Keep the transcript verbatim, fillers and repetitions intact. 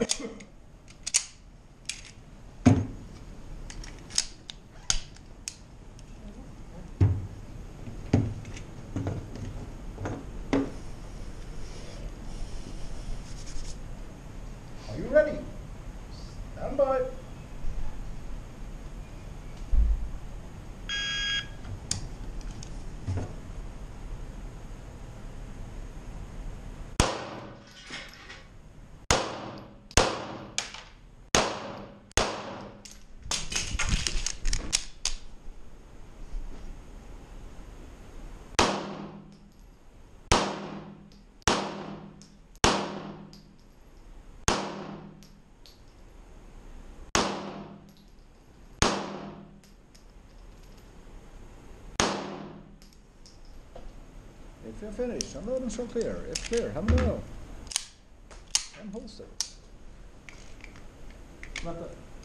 Are you ready? Stand by. If you're finished, unload and show clear. If clear, have a know. And holster. Vänta.